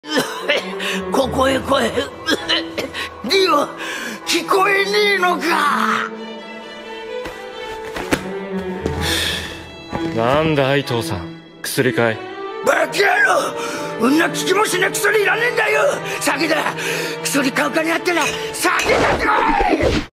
ここへ来い。リオ、聞こえねえのか。 なんだい父さん、薬かい？ バカ野郎、んな聞きもしねえ薬いらねえんだよ。酒だ。薬買う金あったら酒だってこい。